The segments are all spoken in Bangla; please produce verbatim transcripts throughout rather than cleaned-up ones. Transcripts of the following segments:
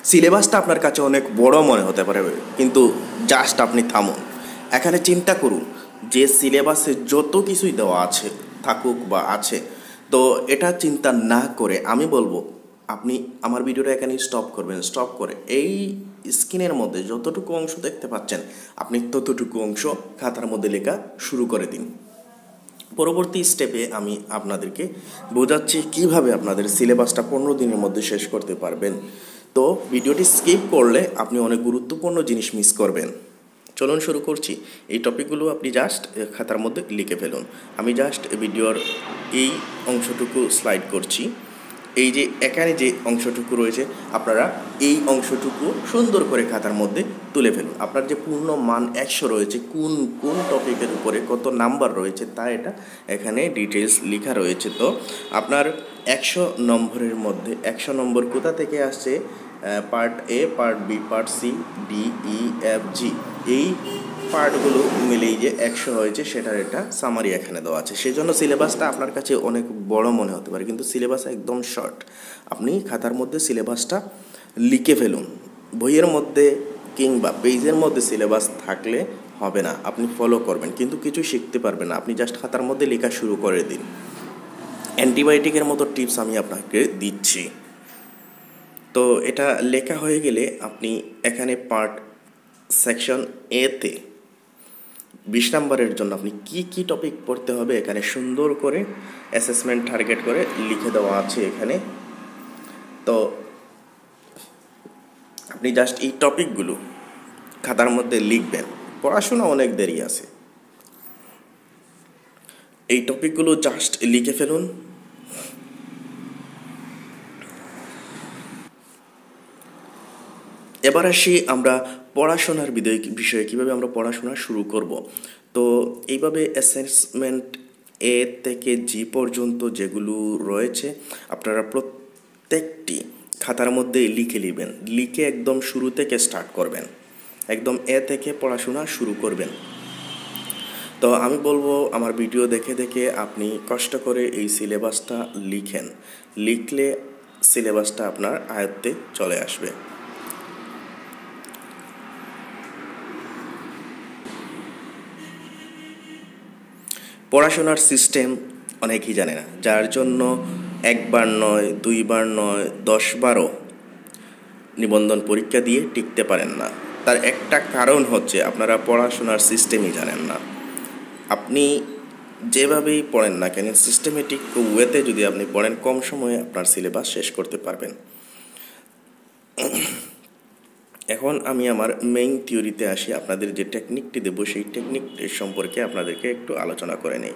সিলেবাসটা আপনার কাছে অনেক বড় মনে হতে পারে, কিন্তু জাস্ট আপনি থামুন, এখানে চিন্তা করুন যে সিলেবাসে যত কিছুই দেওয়া আছে থাকুক বা আছে, তো এটা চিন্তা না করে আমি বলবো আপনি আমার ভিডিওটা এখানে স্টপ করবেন। স্টপ করে এই স্ক্রিনের মধ্যে যতটুকু অংশ দেখতে পাচ্ছেন আপনি ততটুকু অংশ খাতার মধ্যে লেখা শুরু করে দিন। পরবর্তী স্টেপে আমি আপনাদেরকে বোঝাচ্ছি কিভাবে আপনাদের সিলেবাসটা পনেরো দিনের মধ্যে শেষ করতে পারবেন। তো ভিডিওটি স্কিপ করলে আপনি অনেক গুরুত্বপূর্ণ জিনিস মিস করবেন। চলুন শুরু করছি। এই টপিকগুলো আপনি জাস্ট খাতার মধ্যে লিখে ফেলুন। আমি জাস্ট ভিডিওর এই অংশটুকু স্লাইড করছি। এই যে এখানে যে অংশটুকু রয়েছে আপনারা এই অংশটুকু সুন্দর করে খাতার মধ্যে তুলে ফেলুন। আপনার যে পূর্ণ মান একশো রয়েছে, কোন কোন টপিকের উপরে কত নাম্বার রয়েছে তা এটা এখানে ডিটেলস লেখা রয়েছে। তো আপনার একশো নম্বরের মধ্যে একশো নম্বর কোথা থেকে আসছে? Part A, part B, part C, D, E, F, G, এই পার্টগুলো মিলেই যে একশো হয়েছে সেটার একটা সামারি এখানে দেওয়া আছে। সেই জন্য সিলেবাসটা আপনার কাছে অনেক বড় মনে হতে পারে, কিন্তু সিলেবাস একদম শর্ট। আপনি খাতার মধ্যে সিলেবাসটা লিখে ফেলুন। বইয়ের মধ্যে কিংবা পেজের মধ্যে সিলেবাস থাকলে হবে না, আপনি ফলো করবেন কিন্তু কিছু শিখতে পারবেন না। আপনি জাস্ট খাতার মধ্যে লেখা শুরু করে দিন। অ্যান্টিবায়োটিকের মতো টিপস আমি আপনাকে দিচ্ছি। তো এটা লেখা হয়ে গেলে আপনি এখানে পার্ট সেকশন এতে বিশ নম্বরের জন্য আপনি কি কি টপিক পড়তে হবে এখানে সুন্দর করে অ্যাসেসমেন্ট টার্গেট করে লিখে দেওয়া আছে এখানে। তো আপনি জাস্ট এই টপিকগুলো খাতার মধ্যে লিখবেন। পড়াশোনা অনেক দেরি আছে, এই টপিকগুলো জাস্ট লিখে ফেলুন। এবার আসি আমরা পড়াশোনার বিষয়ে কীভাবে আমরা পড়াশোনা শুরু করব। তো এইভাবে অ্যাসেসমেন্ট এ থেকে জি পর্যন্ত যেগুলো রয়েছে আপনারা প্রত্যেকটি খাতার মধ্যে লিখে নেবেন। লিখে একদম শুরু থেকে স্টার্ট করবেন, একদম এ থেকে পড়াশোনা শুরু করবেন। তো আমি বলবো আমার ভিডিও দেখে দেখে আপনি কষ্ট করে এই সিলেবাসটা লিখেন। লিখলে সিলেবাসটা আপনার আয়ত্তে চলে আসবে। পড়াশোনার সিস্টেম অনেকেই জানে না, যার জন্য একবার নয়, দুইবার নয়, দশবারও নিবন্ধন পরীক্ষা দিয়ে টিকতে পারেন না। তার একটা কারণ হচ্ছে আপনারা পড়াশোনার সিস্টেমই জানেন না। আপনি যেভাবেই পড়েন না কেন, সিস্টেমেটিক ওয়েতে যদি আপনি পড়েন, কম সময়ে আপনার সিলেবাস শেষ করতে পারবেন। এখন আমি আমার মেইন থিওরিতে আসি। আপনাদের যে টেকনিকটি দেবো সেই টেকনিক সম্পর্কে আপনাদেরকে একটু আলোচনা করে নেই।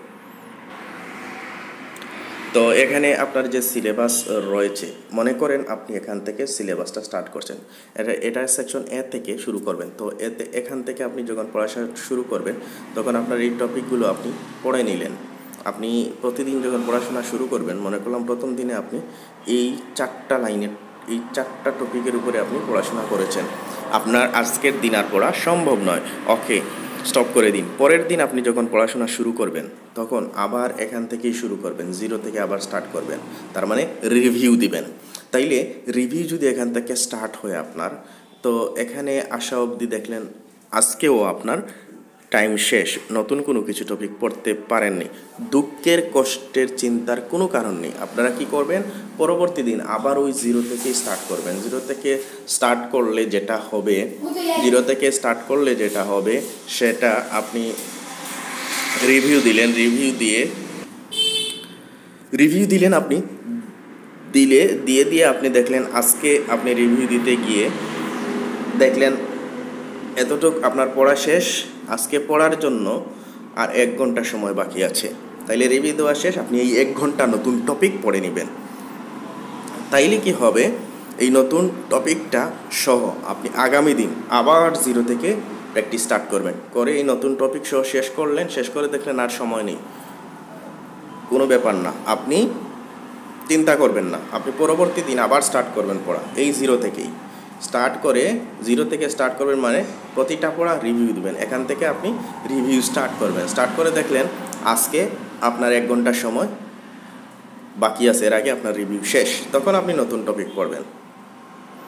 তো এখানে আপনার যে সিলেবাস রয়েছে, মনে করেন আপনি এখান থেকে সিলেবাসটা স্টার্ট করছেন, এটা এটা সেকশন এ থেকে শুরু করবেন। তো এতে এখান থেকে আপনি যখন পড়াশোনা শুরু করবেন তখন আপনার এই টপিকগুলো আপনি পড়ে নিলেন। আপনি প্রতিদিন যখন পড়াশোনা শুরু করবেন, মনে করলাম প্রথম দিনে আপনি এই চারটা লাইনের এই চারটা টপিকের উপরে আপনি পড়াশোনা করেছেন, আপনার আজকের দিন আর পড়া সম্ভব নয়, ওকে স্টপ করে দিন। পরের দিন আপনি যখন পড়াশোনা শুরু করবেন তখন আবার এখান থেকেই শুরু করবেন, জিরো থেকে আবার স্টার্ট করবেন, তার মানে রিভিউ দিবেন। তাইলে রিভিউ যদি এখান থেকে স্টার্ট হয় আপনার, তো এখানে আসা অবধি দেখলেন আজকেও আপনার টাইম শেষ, নতুন কোনো কিছু টপিক পড়তে পারেননি। দুঃখের কষ্টের চিন্তার কোনো কারণ নেই। আপনারা কি করবেন, পরবর্তী দিন আবার ওই জিরো থেকে স্টার্ট করবেন। জিরো থেকে স্টার্ট করলে যেটা হবে জিরো থেকে স্টার্ট করলে যেটা হবে সেটা আপনি রিভিউ দিলেন। রিভিউ দিয়ে রিভিউ দিলেন আপনি দিলে দিয়ে দিয়ে আপনি দেখলেন আজকে আপনি রিভিউ দিতে গিয়ে দেখলেন এতটুক আপনার পড়া শেষ। আজকে পড়ার জন্য আর এক ঘন্টা সময় বাকি আছে, তাইলে রিভিউ দেওয়া শেষ, আপনি এই এক ঘন্টা নতুন টপিক পড়ে নেবেন। তাইলে কি হবে, এই নতুন টপিকটা সহ আপনি আগামী দিন আবার জিরো থেকে প্র্যাকটিস স্টার্ট করবেন। করে এই নতুন টপিক সহ শেষ করলেন, শেষ করে দেখলেন আর সময় নেই, কোনো ব্যাপার না, আপনি চিন্তা করবেন না, আপনি পরবর্তী দিন আবার স্টার্ট করবেন পড়া। এই জিরো থেকেই স্টার্ট করে জিরো থেকে স্টার্ট করবেন, মানে প্রতিটা পড়া রিভিউ দেবেন। এখান থেকে আপনি রিভিউ স্টার্ট করবেন। স্টার্ট করে দেখলেন আজকে আপনার এক ঘন্টার সময় বাকি আছে, এর আগে আপনার রিভিউ শেষ, তখন আপনি নতুন টপিক পড়বেন।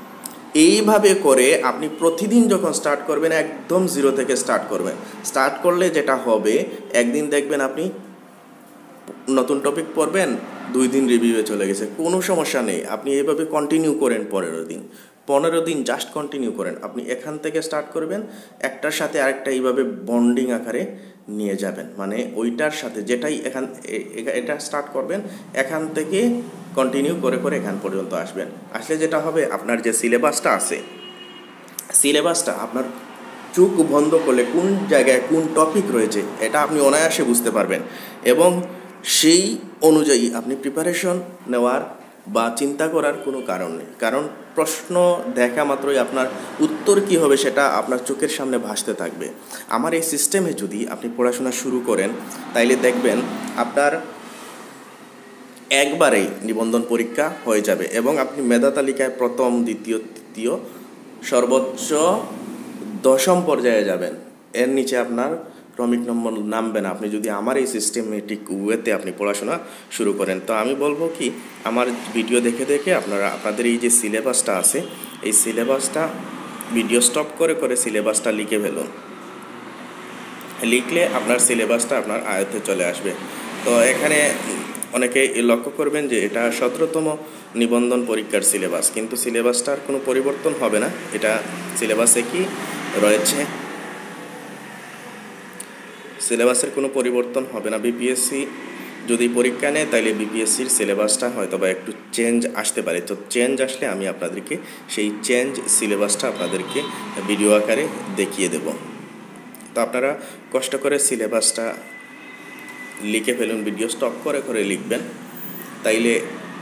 এইভাবে করে আপনি প্রতিদিন যখন স্টার্ট করবেন একদম জিরো থেকে স্টার্ট করবেন। স্টার্ট করলে যেটা হবে, একদিন দেখবেন আপনি নতুন টপিক পড়বেন, দুই দিন রিভিউয়ে চলে গেছে, কোনো সমস্যা নেই। আপনি এইভাবে কন্টিনিউ করেন পনেরো দিন পনেরো দিন জাস্ট কন্টিনিউ করেন। আপনি এখান থেকে স্টার্ট করবেন, একটার সাথে আরেকটা এইভাবে বন্ডিং আকারে নিয়ে যাবেন, মানে ওইটার সাথে যেটাই এখান এটা স্টার্ট করবেন, এখান থেকে কন্টিনিউ করে করে এখান পর্যন্ত আসবেন। আসলে যেটা হবে, আপনার যে সিলেবাসটা আছে, সিলেবাসটা আপনার চোখ বন্ধ করলে কোন জায়গায় কোন টপিক রয়েছে এটা আপনি অনায়াসে বুঝতে পারবেন, এবং সেই অনুযায়ী আপনি প্রিপারেশন নেওয়ার বা চিন্তা করার কোনো কারণ নেই। কারণ প্রশ্ন দেখা মাত্রই আপনার উত্তর কী হবে সেটা আপনার চোখের সামনে ভাসতে থাকবে। আমার এই সিস্টেমে যদি আপনি পড়াশোনা শুরু করেন, তাইলে দেখবেন আপনার একবারেই নিবন্ধন পরীক্ষা হয়ে যাবে, এবং আপনি মেধা তালিকায় প্রথম, দ্বিতীয়, তৃতীয়, সর্বোচ্চ দশম পর্যায়ে যাবেন। এর নিচে আপনার ক্রমিক নম্বর নামবে না, আপনি যদি আমার এই সিস্টেমেটিক ওয়েতে আপনি পড়াশোনা শুরু করেন। তো আমি বলবো কি, আমার ভিডিও দেখে দেখে আপনারা আপনাদের এই যে সিলেবাসটা আছে, এই সিলেবাসটা ভিডিও স্টপ করে করে সিলেবাসটা লিখে ফেলুন। লিখলে আপনার সিলেবাসটা আপনার আয়ত্তে চলে আসবে। তো এখানে অনেকে লক্ষ্য করবেন যে এটা সতেরোতম নিবন্ধন পরীক্ষার সিলেবাস, কিন্তু সিলেবাসটার কোনো পরিবর্তন হবে না। এটা সিলেবাসে কি রয়েছে, সিলেবাসের কোনো পরিবর্তন হবে না। বিপিএসসি যদি পরীক্ষা নেয়, তাইলে বিপিএসসির সিলেবাসটা হয়তো বা একটু চেঞ্জ আসতে পারে। তো চেঞ্জ আসলে আমি আপনাদেরকে সেই চেঞ্জ সিলেবাসটা আপনাদেরকে ভিডিও আকারে দেখিয়ে দেব। তো আপনারা কষ্ট করে সিলেবাসটা লিখে ফেলুন, ভিডিও স্টপ করে করে লিখবেন, তাইলে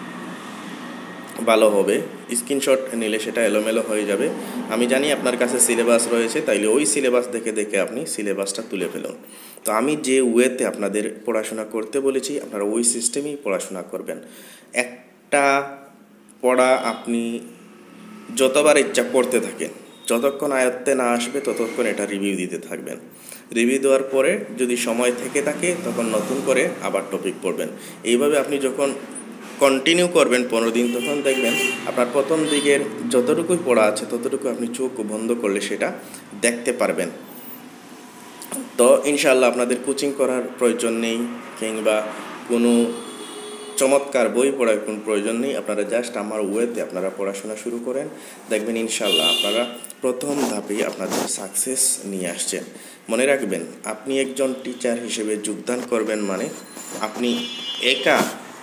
ভালো হবে। স্ক্রিনশট নিলে সেটা এলোমেলো হয়ে যাবে। আমি জানি আপনার কাছে সিলেবাস রয়েছে, তাইলে ওই সিলেবাস দেখে দেখে আপনি সিলেবাসটা তুলে ফেলুন। তো আমি যে ওয়েতে আপনাদের পড়াশোনা করতে বলেছি, আপনারা ওই সিস্টেমেই পড়াশোনা করবেন। একটা পড়া আপনি যতবার ইচ্ছা পড়তে থাকেন, যতক্ষণ আয়ত্তে না আসবে ততক্ষণ এটা রিভিউ দিতে থাকবেন। রিভিউ দেওয়ার পরে যদি সময় থেকে থাকে, তখন নতুন করে আবার টপিক পড়বেন। এইভাবে আপনি যখন কন্টিনিউ করবেন পনেরো দিন, তখন দেখবেন আপনার প্রথম দিকের যতটুকুই পড়া আছে ততটুকু আপনি চোখ বন্ধ করলে সেটা দেখতে পারবেন। তো ইনশাআল্লাহ আপনাদের কোচিং করার প্রয়োজন নেই, কিংবা কোনো চমৎকার বই পড়ার কোনো প্রয়োজন নেই। আপনারা জাস্ট আমার ওয়েতে আপনারা পড়াশোনা শুরু করেন, দেখবেন ইনশাআল্লাহ আপনারা প্রথম ধাপেই আপনাদের সাকসেস নিয়ে আসছেন। মনে রাখবেন, আপনি একজন টিচার হিসেবে যোগদান করবেন মানে আপনি একা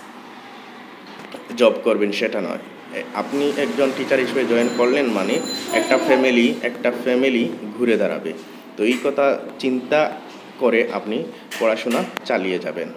জব করবেন সেটা নয়। আপনি একজন টিচার হিসেবে জয়েন করলেন মানে একটা ফ্যামিলি একটা ফ্যামিলি ঘুরে দাঁড়াবে। তো এই কথা চিন্তা করে আপনি পড়াশোনা চালিয়ে যাবেন।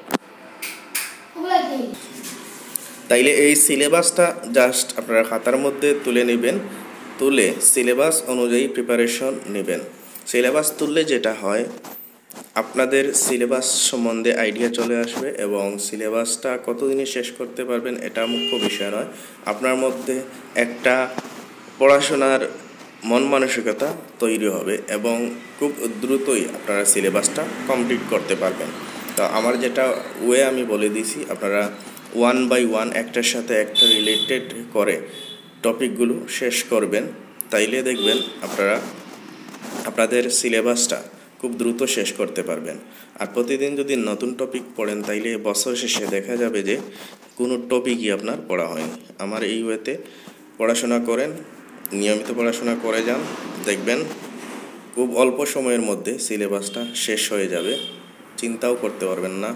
তাইলে এই সিলেবাসটা জাস্ট আপনারা খাতার মধ্যে তুলে নেবেন, তুলে সিলেবাস অনুযায়ী প্রিপারেশন নেবেন। সিলেবাস তুললে যেটা হয়, আপনাদের সিলেবাস সম্বন্ধে আইডিয়া চলে আসবে, এবং সিলেবাসটা কতদিনে শেষ করতে পারবেন এটা মুখ্য বিষয় নয়। আপনার মধ্যে একটা পড়াশোনার মন মানসিকতা তৈরি হবে, এবং খুব দ্রুতই আপনারা সিলেবাসটা কমপ্লিট করতে পারবেন। তো আমার যেটা ওয়ে আমি বলে দিয়েছি, আপনারা ওয়ান বাই ওয়ান একটার সাথে একটা রিলেটেড করে টপিকগুলো শেষ করবেন, তাইলে দেখবেন আপনারা আপনাদের সিলেবাসটা খুব দ্রুত শেষ করতে পারবেন। আর প্রতিদিন যদি নতুন টপিক পড়েন, তাইলে বছর শেষে দেখা যাবে যে কোনো টপিকই আপনার পড়া হয়নি। আমার এই ওয়েতে পড়াশোনা করেন, নিয়মিত পড়াশোনা করে যান, দেখবেন খুব অল্প সময়ের মধ্যে সিলেবাসটা শেষ হয়ে যাবে, চিন্তাও করতে পারবেন না।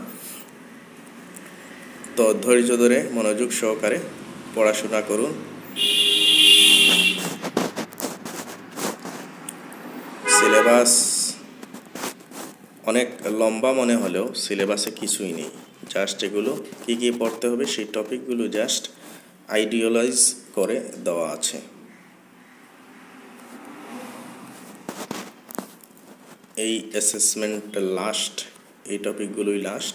তো ধৈর্য ধরে মনোযোগ সহকারে পড়াশোনা করুন। সিলেবাস অনেক লম্বা মনে হলেও সিলেবাসে কিছুই নেই, জাস্ট এগুলো কী কী পড়তে হবে সেই টপিকগুলো জাস্ট আইডিয়ালাইজ করে দেওয়া আছে। এই অ্যাসেসমেন্ট লাস্ট, এই টপিকগুলোই লাস্ট,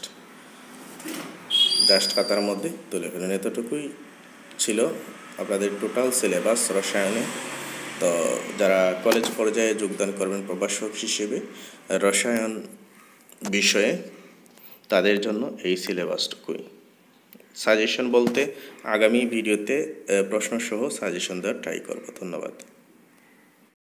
জাস্ট খাতার মধ্যে তুলে ফেলেন। এতটুকুই ছিল আপনাদের টোটাল সিলেবাস রসায়নে। তো যারা কলেজ পর্যায়ে যোগদান করবেন প্রভাষক হিসেবে রসায়ন বিষয়ে, তাদের জন্য এই সিলেবাসটুকুই। সাজেশন বলতে আগামী ভিডিওতে প্রশ্নসহ সাজেশন দেওয়ার ট্রাই করব। ধন্যবাদ।